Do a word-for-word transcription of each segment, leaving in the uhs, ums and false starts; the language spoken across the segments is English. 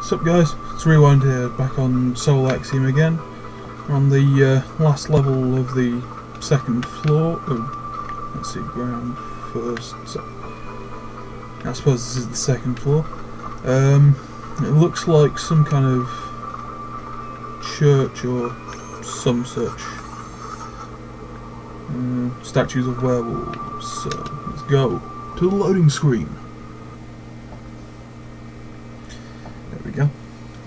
What's up guys, it's Rewind here, back on Soul Axiom again. We're on the uh, last level of the second floor. Oh, let's see, ground first. So, I suppose this is the second floor. Um, it looks like some kind of church or some such. Uh, statues of werewolves. So let's go to the loading screen. There we go.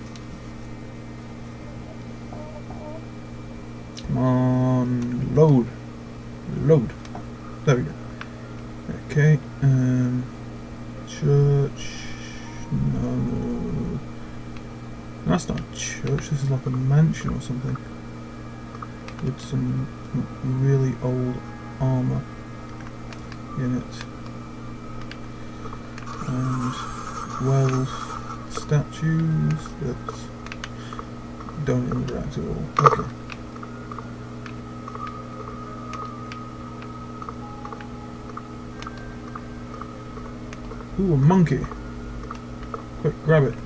Come on, load, load. There we go. Okay. Um, church. No, that's not a church. This is like a mansion or something with some really old armor in it and werewolf statues that don't interact at all. Okay. Ooh, a monkey. Quick, grab it.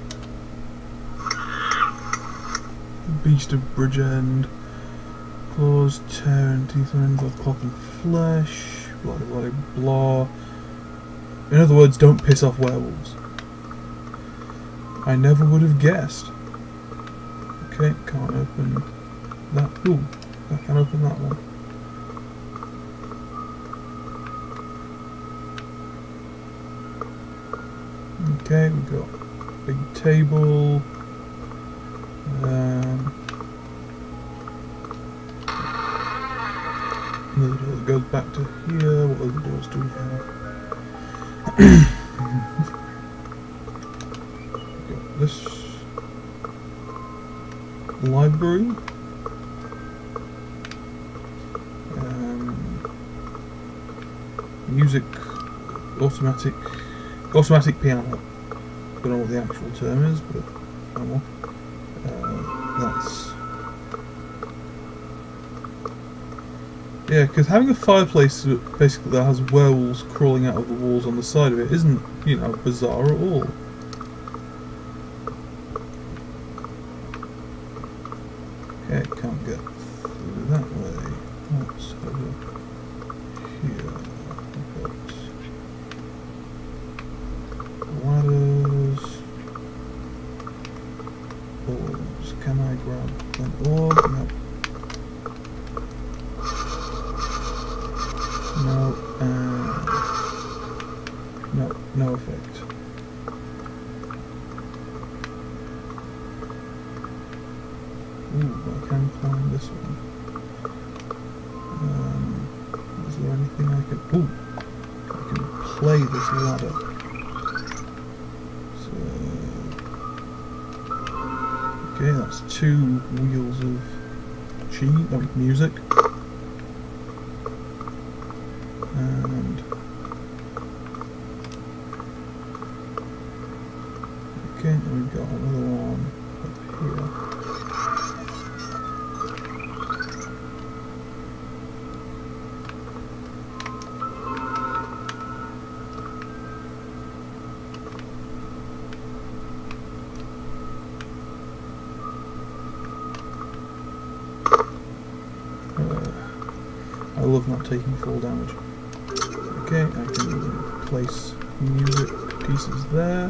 Beast of Bridgend. Claws, tearing teeth, ends of cloth and flesh. Blah blah blah blah. In other words, don't piss off werewolves. I never would have guessed. Okay, can't open that. Ooh, I can open that one. Okay, we've got a big table. Um, another door that goes back to here. What other doors do we have? We've got this library. Um, music, automatic, automatic piano. I don't know what the actual term is, but oh well. Uh, that's yeah, because having a fireplace basically that has werewolves crawling out of the walls on the side of it isn't, you know, bizarre at all. Okay, can't get through that way. Let's over here. We've got ladders. Orbs. Can I grab an orb? No. No. Uh, no. No effect. Ooh, I can climb this one. Um, is there anything I can... Ooh! I can play this ladder. Okay, that's two wheels of chi, no, music. And okay, and we've got another one up here. I love not taking full damage. Okay, I can place music pieces there.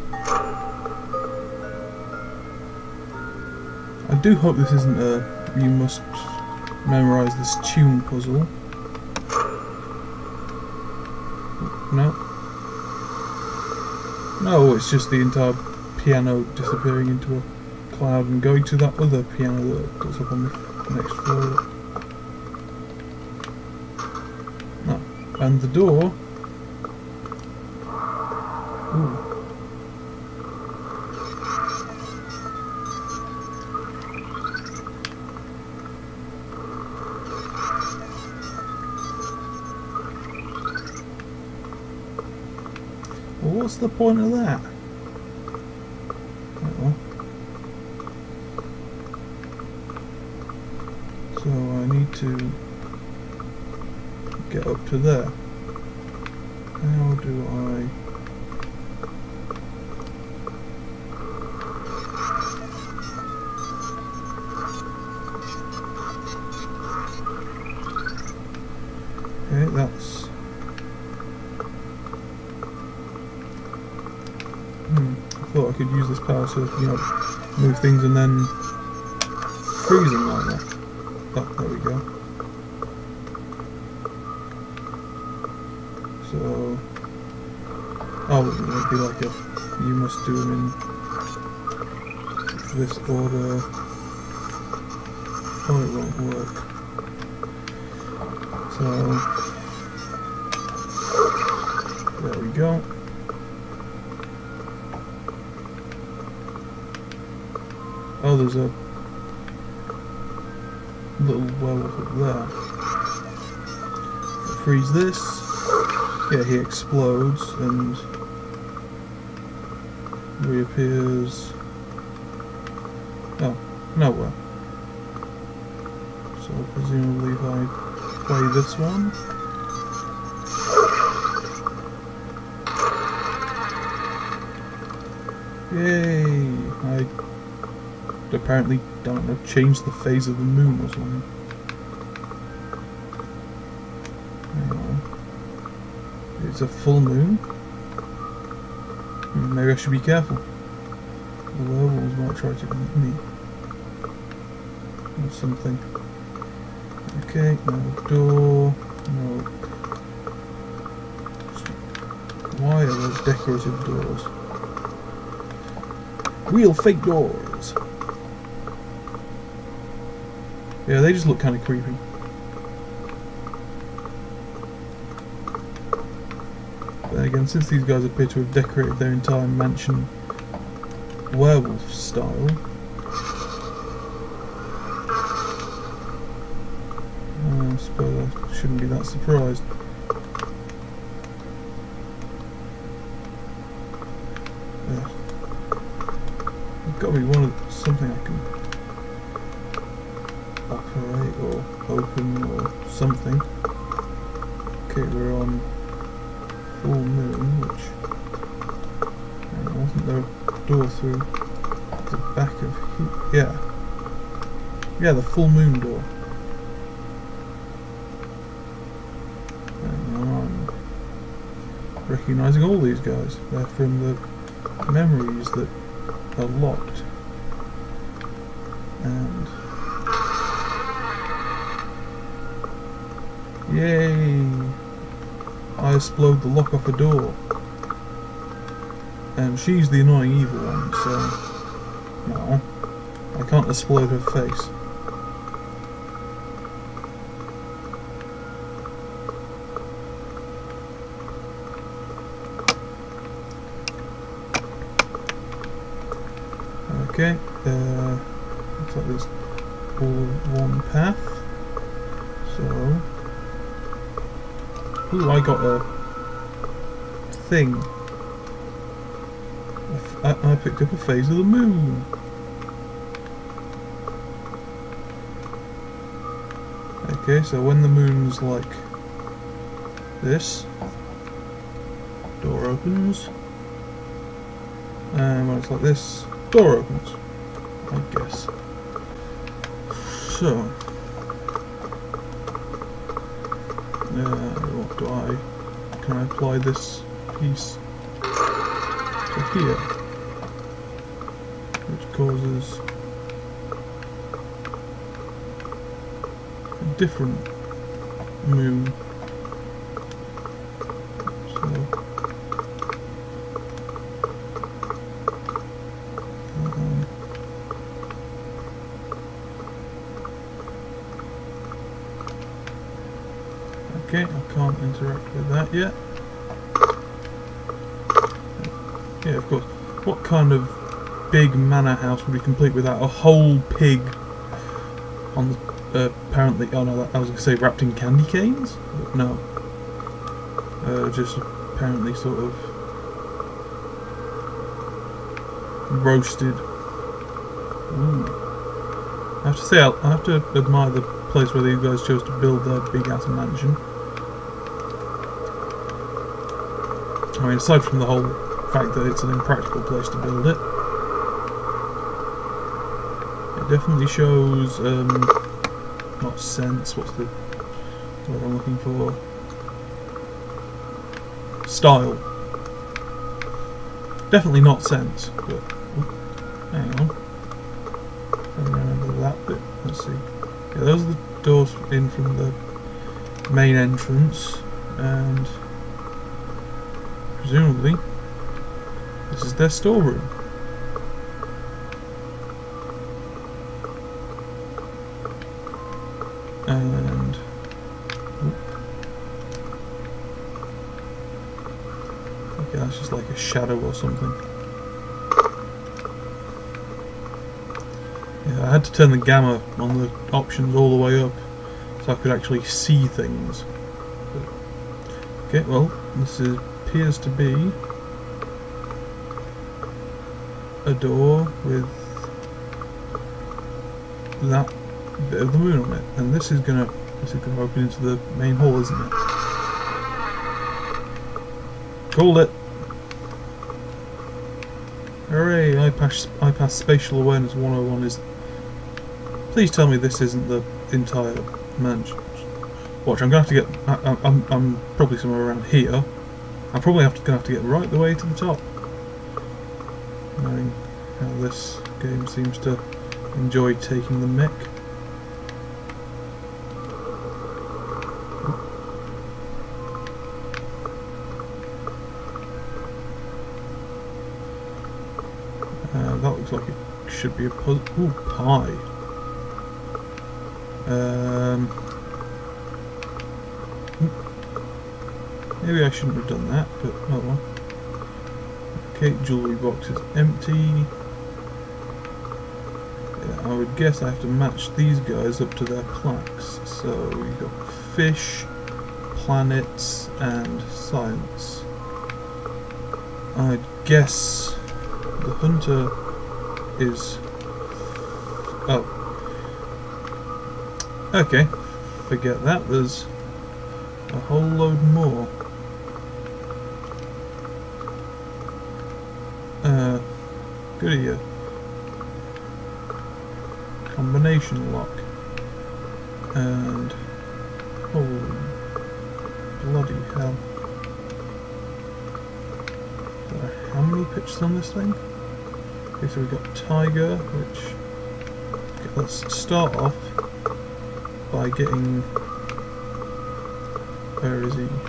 I do hope this isn't a you must memorize this tune puzzle. No. No, it's just the entire piano disappearing into a cloud and going to that other piano that's up on the next floor. And the door. Ooh. Well, what's the point of that? Oh. So I need to get up to there. How do I could use this power to, you know, move things and then freeze them like that. Oh, there we go. So, oh, it would be like a, you must do them in this order. Oh, it won't work. So, there we go. Oh, there's a little werewolf up there. Freeze this. Yeah, he explodes and reappears. Oh, nowhere. So presumably if I play this one. Yay! I apparently, don't know, changed the phase of the moon or something. Hang on. It's a full moon? Maybe I should be careful. The werewolves might try to eat me. Or something. Okay, no door. No. Why are those decorative doors? Real fake doors! Yeah, they just look kind of creepy. But again, since these guys appear to have decorated their entire mansion werewolf style, I suppose I shouldn't be that surprised. Yeah. There's got to be one of something I can operate or open or something. Okay, we're on full moon, which hang on, wasn't there a door through the back of here? Yeah. Yeah, the full moon door. Hang on, I'm recognising all these guys. They're from the memories that are locked. And yay! I explode the lock off a door. And she's the annoying evil one, so no, I can't explode her face. Okay, uh, looks like there's all one path. So, ooh, I got a thing. I, I picked up a phase of the moon. Okay, so when the moon's like this, door opens, and when it's like this, door opens, I guess. So, uh, what do I, can I apply this piece to here, which causes a different moon. So, um, okay, I can't interact with that yet. Yeah, of course. What kind of big manor house would be complete without a whole pig on the, uh, apparently, oh no, I was going to say wrapped in candy canes? But no. Uh, just apparently sort of roasted. Ooh. I have to say, I have to admire the place where these guys chose to build their big ass mansion. I mean, aside from the whole fact that it's an impractical place to build it, it definitely shows, um, not sense, what's the word I'm looking for? Style. Definitely not sense, but Hang on. I don't remember that bit. Let's see. Yeah, those are the doors in from the main entrance, and presumably this is their storeroom. And okay, that's just like a shadow or something. Yeah, I had to turn the gamma on the options all the way up so I could actually see things. But, okay, well, this is, appears to be a door with that bit of the moon on it, and this is gonna this is gonna open into the main hall, isn't it? Called it! Hooray! I passed I passed Spatial Awareness one oh one. Is please tell me this isn't the entire mansion. Watch, I'm gonna have to get. I, I, I'm I'm probably somewhere around here. I'm probably have to, gonna have to get right the way to the top. Knowing how this game seems to enjoy taking the mick. Uh, that looks like it should be a puzzle. Ooh, pie. Um, maybe I shouldn't have done that, but oh well. Okay, jewellery box is empty. Yeah, I would guess I have to match these guys up to their plaques. So we've got fish, planets, and science. I'd guess the hunter is... oh. Okay, forget that, there's a whole load more. Uh, good of you. Combination lock. And... holy bloody hell. There are how many pictures on this thing? Okay, so we've got Tiger, which... okay, let's start off by getting... where is he?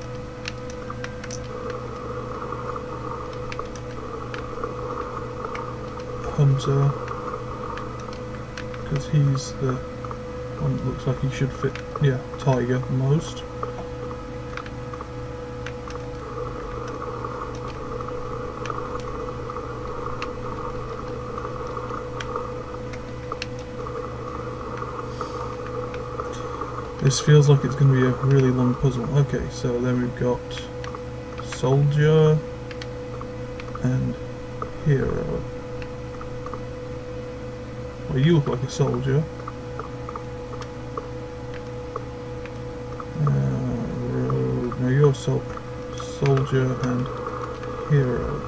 Hunter, because he's the one that looks like he should fit, yeah, Tiger most. This feels like it's going to be a really long puzzle. Okay, so then we've got Soldier and Hero. Well, you look like a soldier. Uh, road. No, you're sol Soldier and Hero.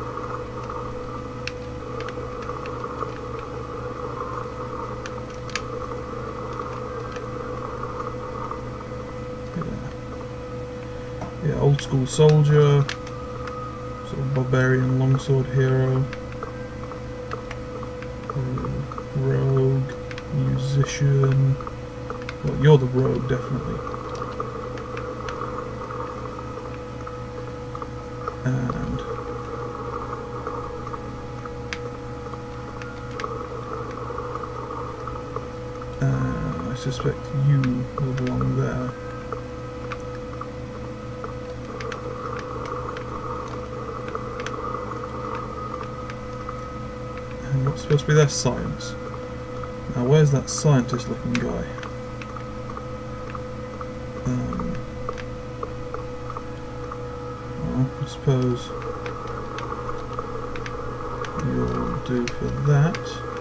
Yeah, old school soldier, sort of barbarian longsword hero, rogue, musician. Well, you're the rogue, definitely. And uh, I suspect you will belong there. And what's supposed to be their science? Now, where's that scientist-looking guy? Um, well, I suppose you'll do for that.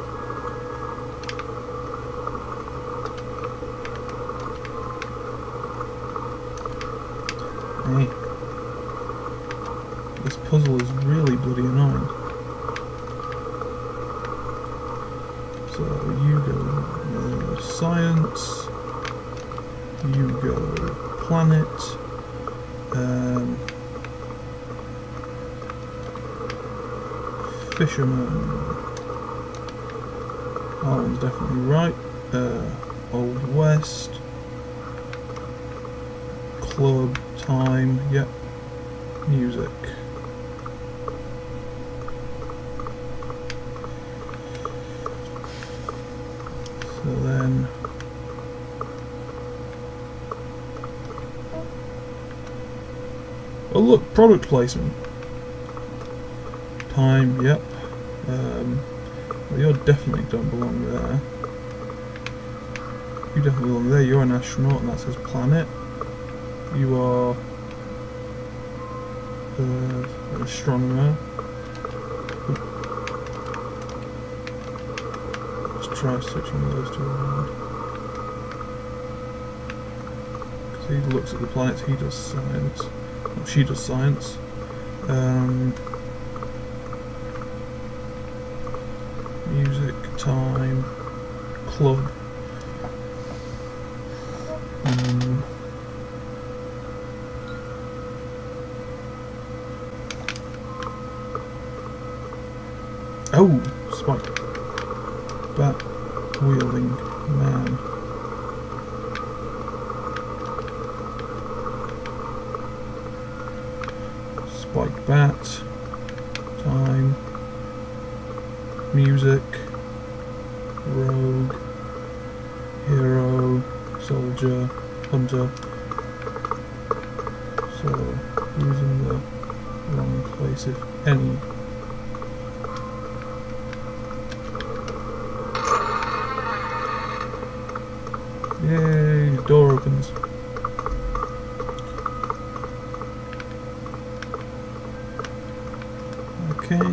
Hey, this puzzle is really bloody annoying. So you go uh, science, you go planet, um, fisherman, one's definitely right. Uh, Old West. Club. Time. Yep. Music. So then. Oh look, product placement. Time, yep. Um, well, you definitely don't belong there. You definitely belong there. You're an astronaut, and that says planet. You are uh, an astronomer. Let's try switching those two around. Because he looks at the planets, he does science. Well, she does science. Um, music, time, club. Um, oh, spike. Bat wielding man. Spike bat. Time. Music. Rogue. Hero. Soldier. Hunter. So, using the wrong place if any. Yay, the door opens. Okay.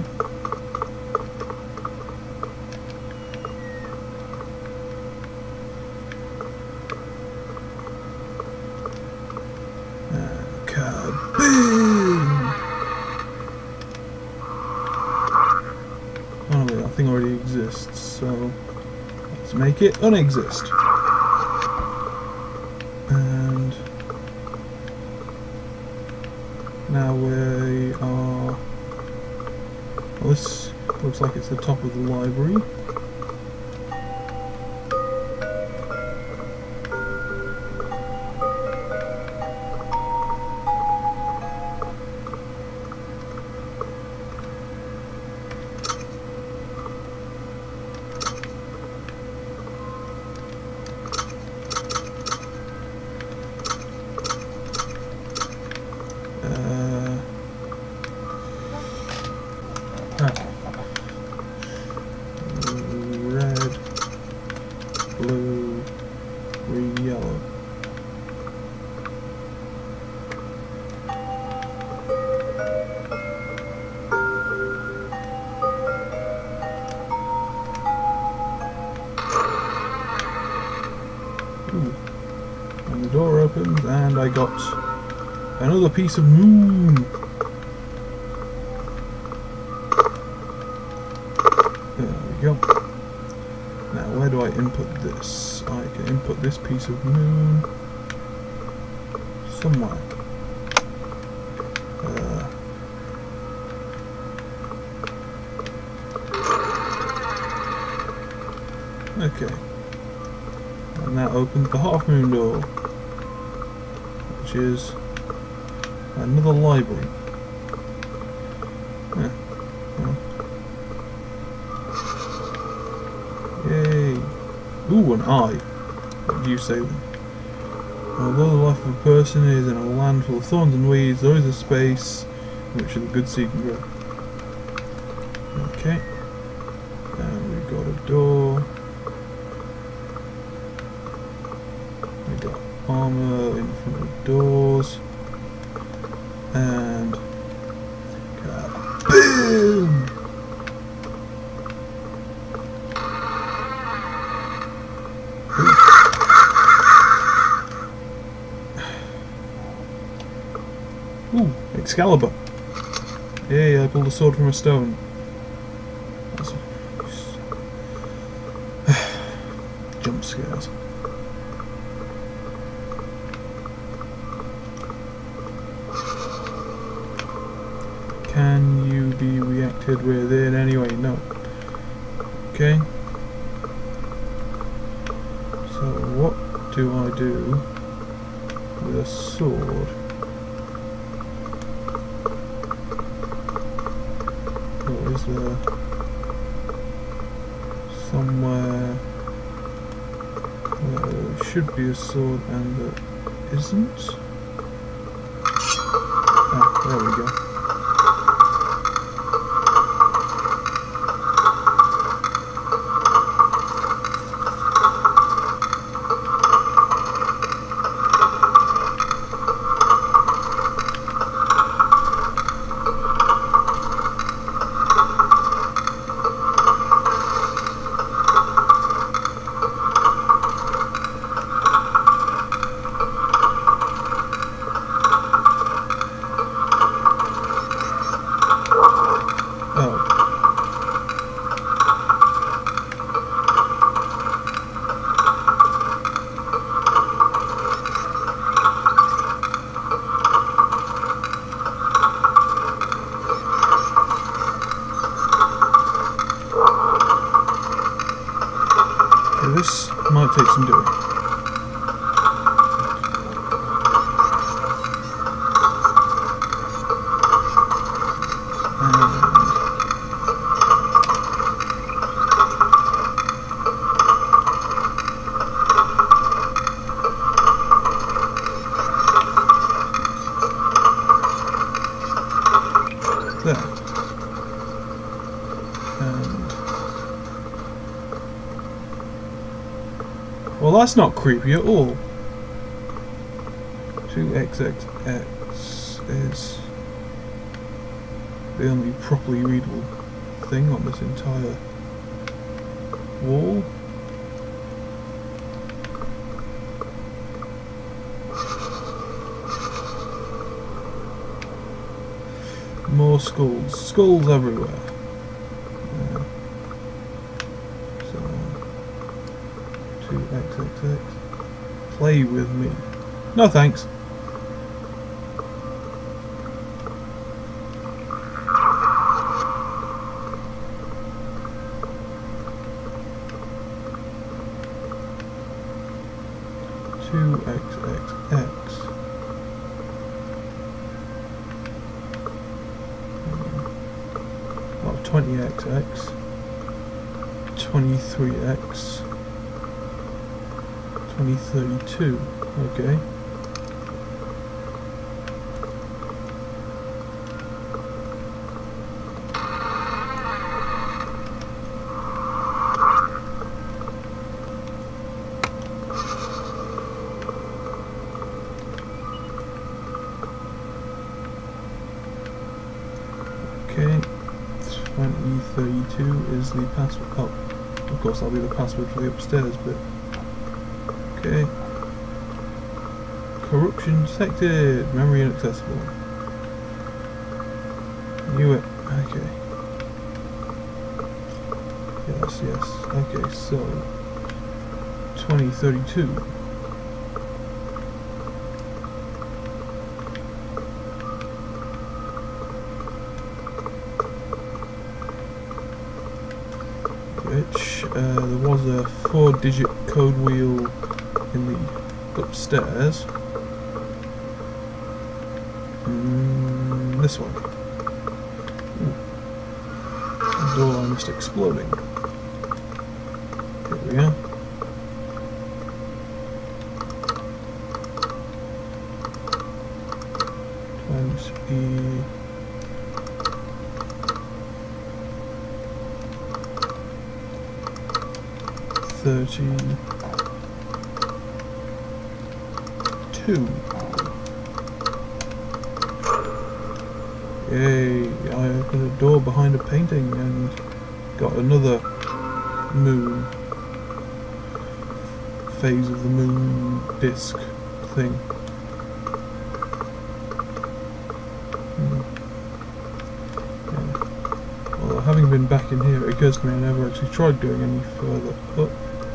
And kaboom! Oh no, that thing already exists, so let's make it unexist. And now we are. Well, this looks like it's the top of the library. Red, blue, green, yellow. Ooh. And the door opens and I got another piece of moon. There we go. Now where do I input this? I can input this piece of moon somewhere. Uh, okay. And that opens the half moon door, which is another library. Yeah. Yeah. Yay! Ooh, an eye. What do you say then? Although the life of a person is in a land full of thorns and weeds, there is a space in which the good seed can grow. Okay. And we've got a door. We've got armour in front of doors. And boom! Ooh, Excalibur. Yay, I pulled a sword from a stone. That's jump scares. Can you be reacted with in any way? No. Okay. do I do with a sword? Or is there somewhere where there should be a sword and there isn't? Ah, there we go. This might take some doing. There. And well, that's not creepy at all. two X X X is the only properly readable thing on this entire wall. More skulls. Skulls everywhere. Uh, so, two X X X. Play with me. No thanks. two X X X. Well, twenty X X. twenty-three X. twenty thirty-two. Okay. Okay, twenty thirty-two is the password. Oh, of course, that'll be the password for the upstairs bit. Okay. Corruption detected. Memory inaccessible. Knew it. Okay. Yes, yes. Okay, so twenty thirty-two. Which uh, there was a four-digit code wheel in the upstairs. Mm, this one. Ooh. The door line just exploding. Here we are. Times E. Thirty. Two. Yay, I opened a door behind a painting and got another moon phase of the moon disc thing. Hmm. Yeah. Well, having been back in here, it occurs to me I never actually tried going any further up.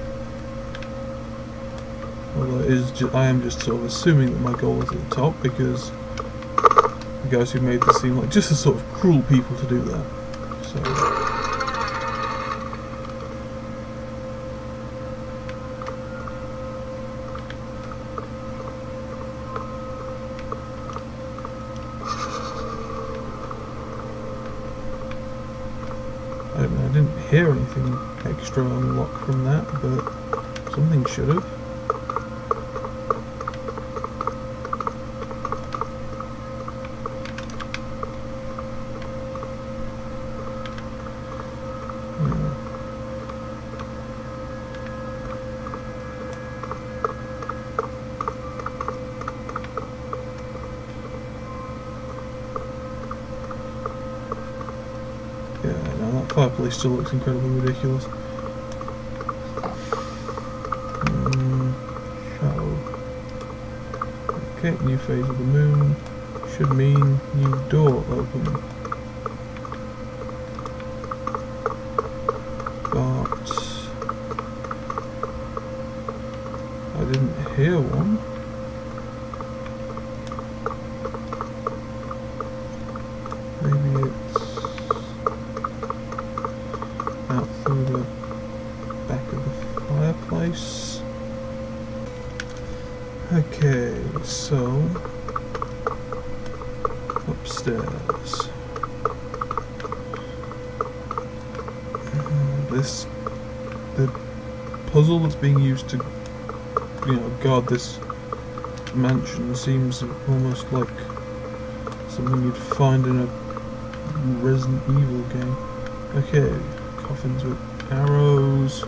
Although it is ju I am just sort of assuming that my goal is at the top, because the guys who made this seem like just the sort of cruel people to do that. So hear anything extra unlocked from that, but something should have. Fireplace still looks incredibly ridiculous. Mm, shadow. Okay, new phase of the moon. Should mean new door open. But I didn't hear one. Maybe it's out through the back of the fireplace. Okay, so upstairs. This the puzzle that's being used to, you know, guard this mansion seems almost like something you'd find in a Resident Evil game. Okay. Coffins with arrows,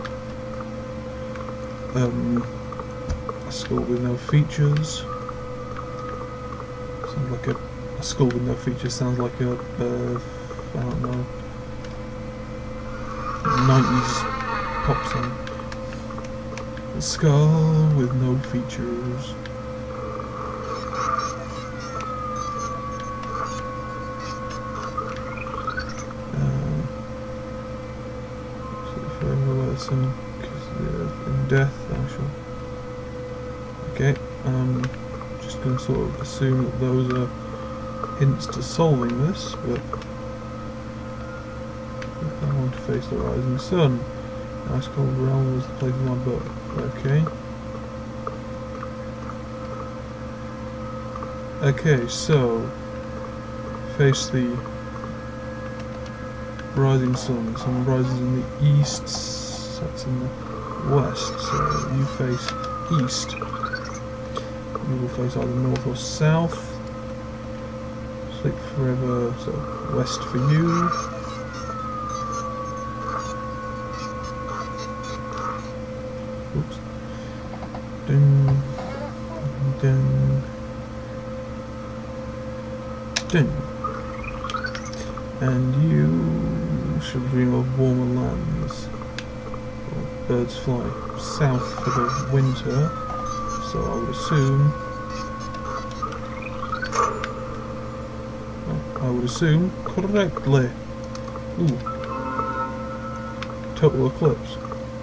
um, a skull with no features. Sounds like a, a skull with no features. Sounds like a, uh, I don't know, nineties pop song. A skull with no features. Because in death, I shall. Okay, um, just going to sort of assume that those are hints to solving this, but if I want to face the rising sun, ice cold realm was the place of my birth. Okay. Okay, so face the rising sun. Sun rises in the east. That's in the west, so you face east. You will face either north or south. Sleep forever, so west for you. Oops. Dun, dun, dun. And you should dream of warmer lands. Birds fly south for the winter, so I would assume I would assume correctly. Ooh. Total eclipse.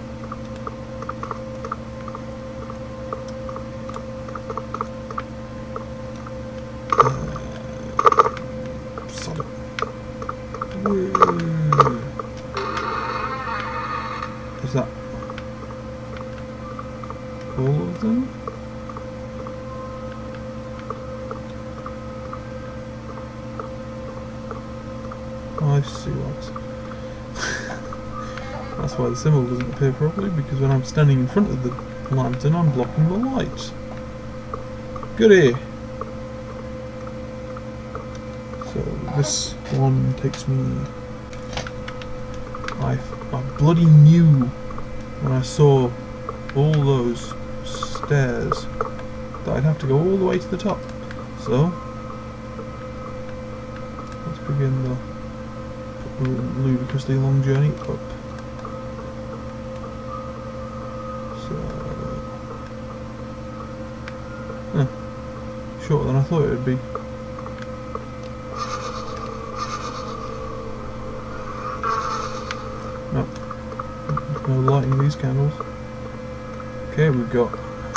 Uh, solid. Is that all of them? Oh, I see what. That's why the symbol doesn't appear properly, because when I'm standing in front of the lantern I'm blocking the light. Goody! So this one takes me... I, I bloody knew when I saw all those stairs that I'd have to go all the way to the top. So let's begin the ludicrously long journey up. So huh, shorter than I thought it would be. No, there's no lighting these candles. Okay, we've got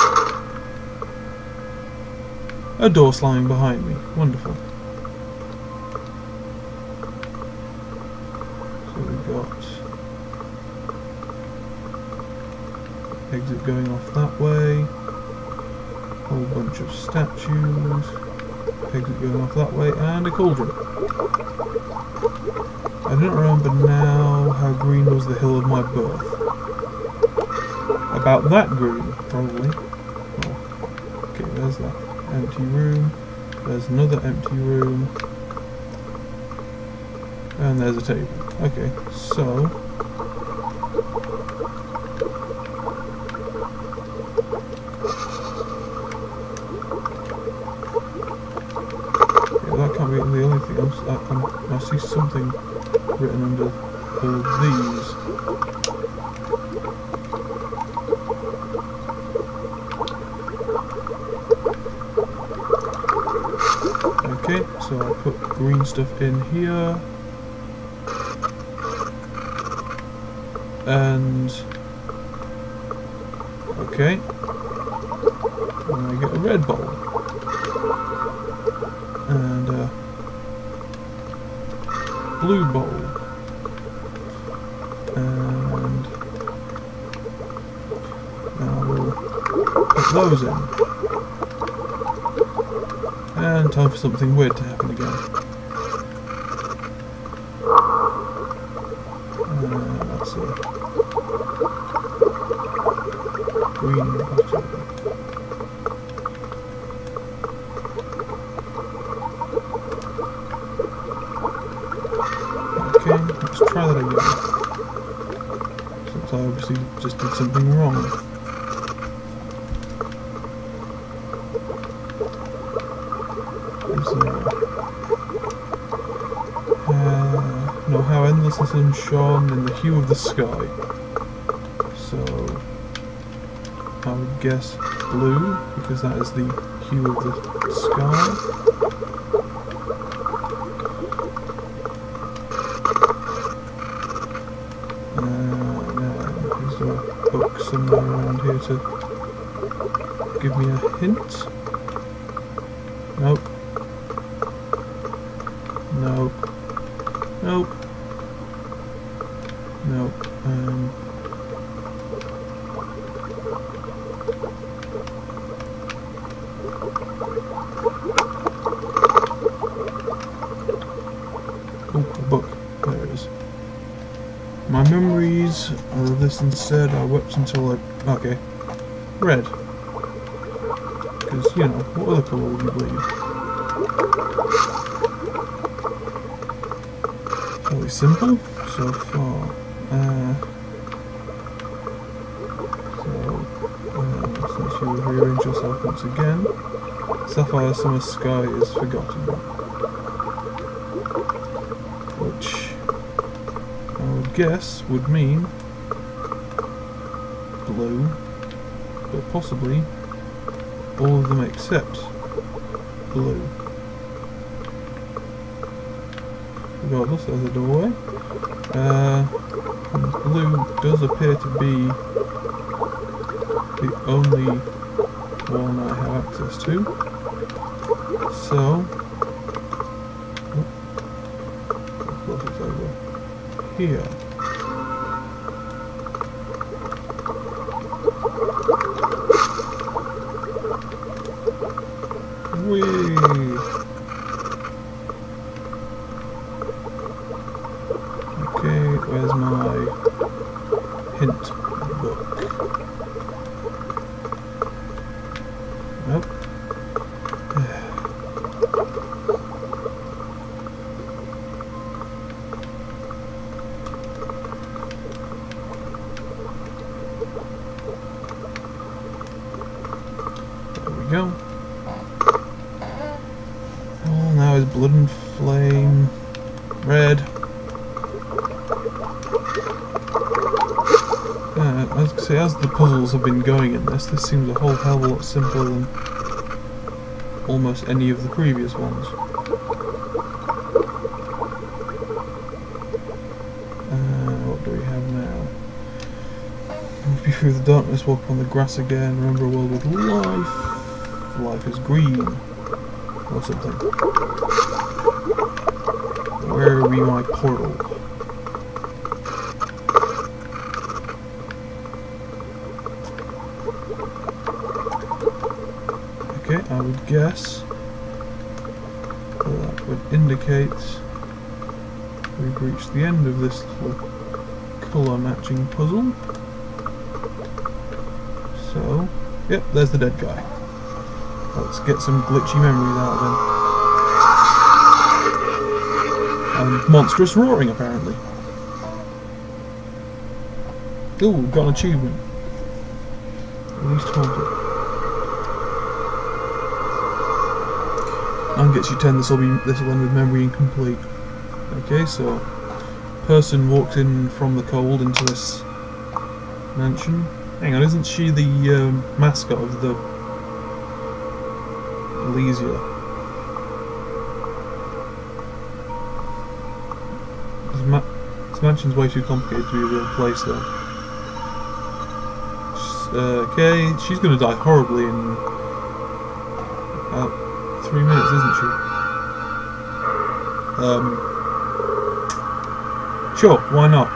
a door slamming behind me. Wonderful. So we've got exit going off that way. Whole bunch of statues. Exit going off that way, and a cauldron. I don't remember now how green was the hill of my birth. About that green, probably. Oh. Okay, there's that empty room. There's another empty room. And there's a table. Okay, so... yeah, that can't be the only thing. I'm, I, I'm, I see something written under all of these. Okay, so I put green stuff in here. And okay, and I get a red bowl and a blue bowl, and now we'll put those in, and time for something weird to happen again. Uh, let's see. Green bottle. Okay, let's try that again. Since I obviously just did something wrong. Is there... Uh, know how endless the sun shone in the hue of the sky. So I would guess blue, because that is the hue of the sky. And then is there a book somewhere around here to give me a hint? Nope. Nope. Nope. Nope. Um, oh, a book. There it is. My memories of this instead, I wept until I... okay. Red. Because, you know, what other colour would you believe? Fairly simple so far. Uh, so, uh, since you rearrange yourself once again, Sapphire Summer Sky is forgotten. Which I would guess would mean blue, but possibly all of them except blue. Regardless, there's a doorway. Uh, blue does appear to be the only one I have access to. So, of course it's over here. Whee! Okay, where's my hint book? Nope. There we go. Oh, now is blood and flame red. Uh, as I say, as the puzzles have been going in this, this seems a whole hell of a lot simpler than almost any of the previous ones. Uh, what do we have now? Move through the darkness, walk on the grass again, remember a world with life. Life is green. Or something. Where will be my portal? Okay, I would guess that would indicate we've reached the end of this little colour matching puzzle. So, yep, there's the dead guy. Let's get some glitchy memories out of him. And monstrous roaring, apparently. Ooh, got an achievement. At least haunted. And gets you ten. This will be this will end with memory incomplete. Okay, so person walks in from the cold into this mansion. Hang on, isn't she the um, mascot of the Elysia? This, ma this mansion's way too complicated to be a real place, though. Uh, okay, she's going to die horribly in about three minutes, isn't she? Um, sure, why not?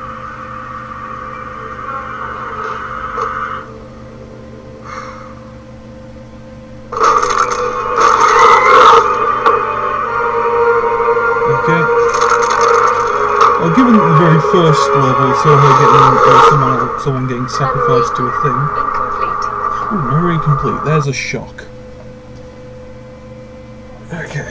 Okay. Well, given that the very first level saw her getting uh, someone, someone getting sacrificed to a thing. Incomplete. Ooh, memory incomplete. There's a shock. Okay.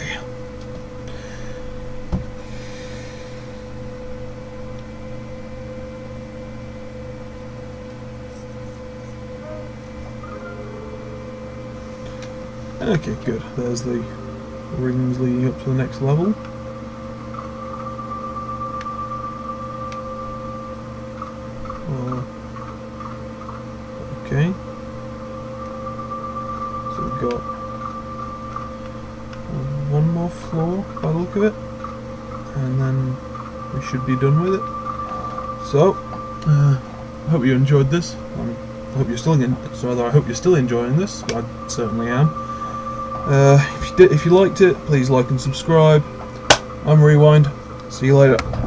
Okay, good. There's the rings leading up to the next level. Uh, okay. So we've got one more floor by the look of it, and then we should be done with it. So, uh, I hope you enjoyed this. Um, I hope you're still in, so rather, I hope you're still enjoying this. I certainly am. Uh, if you did, if you liked it, please like and subscribe. I'm Rewind. See you later.